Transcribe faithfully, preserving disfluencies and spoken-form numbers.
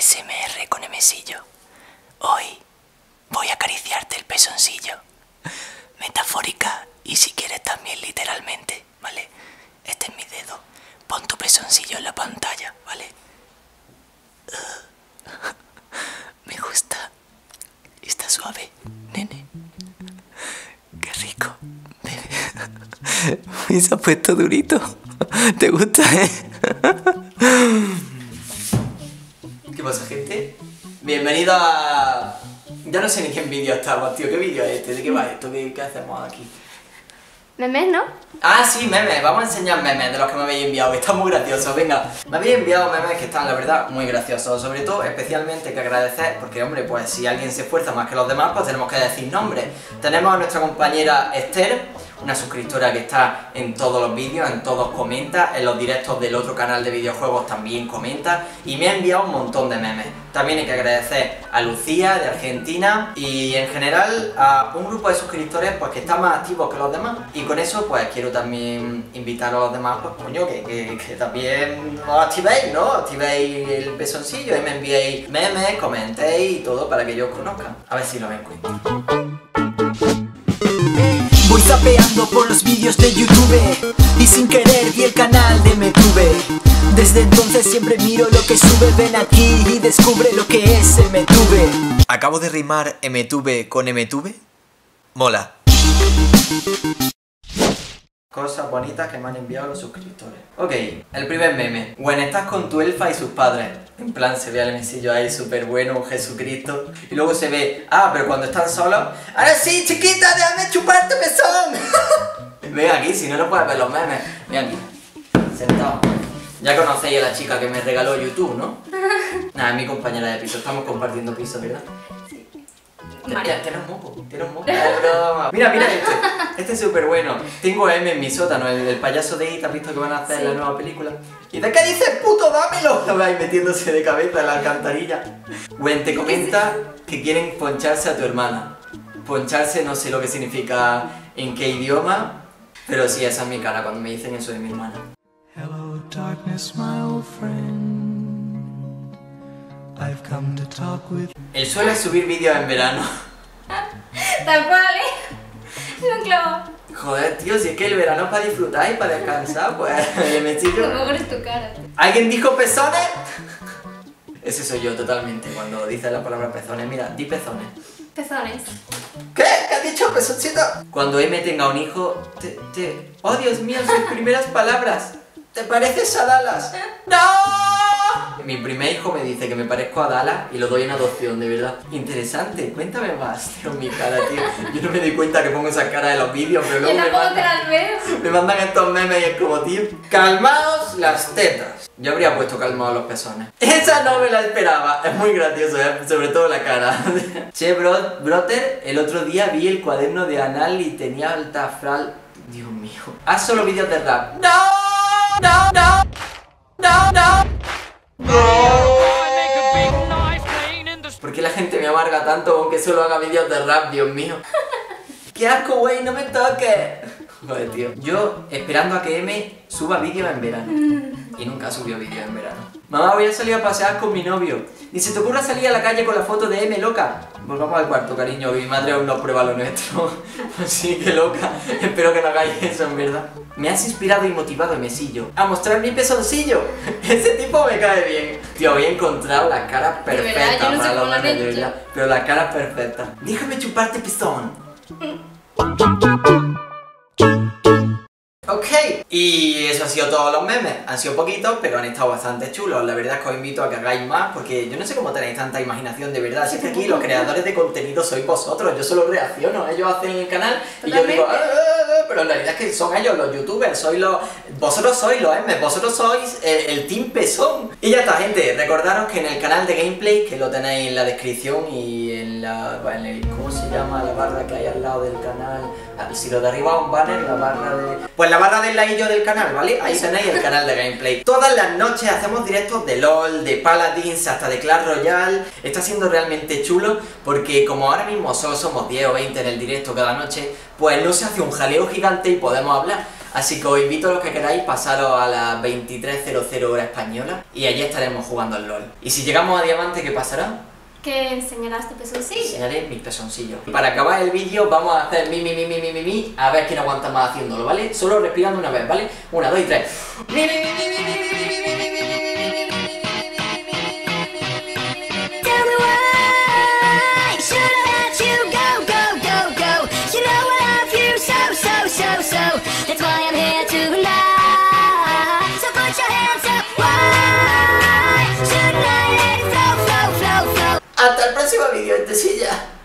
A S M R con Emesillo. Hoy voy a acariciarte el pezoncillo, metafórica y si quieres también literalmente, ¿vale? Este es mi dedo. Pon tu pezoncillo en la pantalla, ¿vale? Uh, me gusta. Está suave, nene. Qué rico. Me se ha puesto durito. ¿Te gusta, eh? ¿Qué pasa, gente? Bienvenido a... Ya no sé ni qué vídeo estamos, tío. ¿Qué vídeo es este? ¿De qué va esto? ¿Qué, qué hacemos aquí? Memes, ¿no? Ah, sí, memes. Vamos a enseñar memes de los que me habéis enviado, que están muy graciosos. Venga, me habéis enviado memes que están, la verdad, muy graciosos. Sobre todo, especialmente, que agradecer, porque, hombre, pues si alguien se esfuerza más que los demás, pues tenemos que decir nombres. Tenemos a nuestra compañera Esther, una suscriptora que está en todos los vídeos, en todos comenta, en los directos del otro canal de videojuegos también comenta, y me ha enviado un montón de memes. También hay que agradecer a Lucía, de Argentina, y en general a un grupo de suscriptores pues que están más activos que los demás. Y con eso pues quiero también invitar a los demás, pues coño, que, que, que también os activéis, ¿no? Activéis el pezoncillo y me enviéis memes, comentéis y todo para que yo os conozca. A ver si lo encuentro. Voy zapeando por los vídeos de YouTube y sin querer vi el canal de MeTube. Desde entonces siempre miro lo que sube. Ven aquí y descubre lo que es MeTube. ¿Acabo de rimar MeTube con MeTube? Mola. Cosas bonitas que me han enviado los suscriptores. Ok, el primer meme. Bueno, estás con tu elfa y sus padres. En plan, se ve al mesillo ahí súper bueno, un Jesucristo. Y luego se ve, ah, pero cuando están solos, ahora sí, chiquita, déjame chuparte pezón. Ven aquí, si no, no puedes ver los memes. Ven aquí, sentado. Ya conocéis a la chica que me regaló YouTube, ¿no? Nada, es mi compañera de piso, estamos compartiendo piso, ¿verdad? Mira, tiene un moco, tiene un moco. Es broma. Mira, mira este. Este es súper bueno. Tengo a M en mi sótano, el, el payaso de It, ¿has visto que van a hacer sí. la nueva película? ¿Y de qué dices, puto, dámelo? Lo vais metiéndose de cabeza en la alcantarilla. Gwen te comenta que quieren poncharse a tu hermana. Poncharse no sé lo que significa en qué idioma, pero sí, esa es mi cara cuando me dicen eso de mi hermana. Hello, darkness, my old friend. I've come to talk with... Él suele subir vídeos en verano. Tal cual, ¿eh? Lo han clavado. Joder, tío, si es que el verano es para disfrutar y para descansar, pues el mesillo... ¿Cómo eres tu cara? ¿Alguien dijo pezones? Ese soy yo totalmente, cuando dice la palabra pezones. Mira, di pezones. Pezones. ¿Qué? ¿Qué has dicho, pezoncito? Cuando M tenga un hijo, te... te... ¡Oh, Dios mío, sus primeras palabras! ¿Te pareces a Dallas? ¡No! Mi primer hijo me dice que me parezco a Dallas y lo doy en adopción, de verdad. Interesante, cuéntame más, tío, mi cara, tío. Yo no me doy cuenta que pongo esa cara en los vídeos, pero luego Yo me tampoco te mandan, las veo. me mandan estos memes y es como, tío, calmaos las tetas. Yo habría puesto calmaos los pezones. Esa no me la esperaba, es muy gracioso, ¿eh? Sobre todo la cara. Che, bro, broter, el otro día vi el cuaderno de Anal y tenía alta fral... Dios mío. Haz solo vídeos de rap. ¡No! ¡No! ¡No! ¡No! ¡No! ¿Por qué la gente me amarga tanto aunque solo haga vídeos de rap, Dios mío? ¡Qué asco, güey! ¡No me toques! Joder, tío. Yo esperando a que M suba vídeos en verano. Y nunca subió vídeos en verano. Mamá, voy a salir a pasear con mi novio. Ni se te ocurra salir a la calle con la foto de M, loca. Volvamos al cuarto, cariño, que mi madre aún no prueba lo nuestro. Así que loca. Espero que no hagáis eso, en verdad. Me has inspirado y motivado, Mesillo, a mostrar mi pezoncillo. Ese tipo me cae bien. Tío, había encontrado las caras perfectas yo no para sé los cómo memes, lo de he verdad. Pero las caras perfectas. Déjame chuparte pezón. Ok, y eso ha sido todos los memes. Han sido poquitos, pero han estado bastante chulos. La verdad es que os invito a que hagáis más, porque yo no sé cómo tenéis tanta imaginación, de verdad. Si es que aquí los creadores de contenido sois vosotros. Yo solo reacciono, ellos hacen el canal y yo digo, ah, ah, ah, pero en realidad es que son ellos los youtubers, sois los... Vosotros sois los M, vosotros sois el, el team pezón. Y ya está, gente, recordaros que en el canal de gameplay, que lo tenéis en la descripción y en la... En el, ¿cómo se llama la barra que hay al lado del canal? Si lo de arriba es un banner, la barra de... Pues la barra del ladillo del canal, ¿vale? Ahí tenéis el canal de gameplay. Todas las noches hacemos directos de LOL, de Paladins, hasta de Clash Royale. Está siendo realmente chulo porque como ahora mismo solo somos diez o veinte en el directo cada noche, pues no se hace un jaleo gigante y podemos hablar. Así que os invito a los que queráis pasaros a las veintitrés cero cero hora española y allí estaremos jugando al LOL. Y si llegamos a diamante, ¿qué pasará? Que enseñarás tu pezoncillo. Enseñaré mis pezoncillos. Y para acabar el vídeo vamos a hacer mi, mi, mi, mi, mi, mi, mi, a ver quién aguanta más haciéndolo, ¿vale? Solo respirando una vez, ¿vale? Una, dos y tres. Mi, mi, mi, mi, mi, mi, mi, mi, mi, mi, mi, mi, mi. Tell me why should I let you go, go, go, go? You know I love you so, so, so, so. That's why I'm here tonight. So put your hands up. Why shouldn't I let it flow, flow, flow, flow? Hasta el próximo vídeo, entesilla.